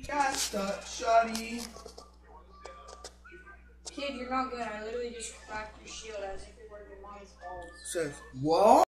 Cast up, shawty. Kid, you're not good. I literally just cracked your shield as if it were your mom's balls. Says, what?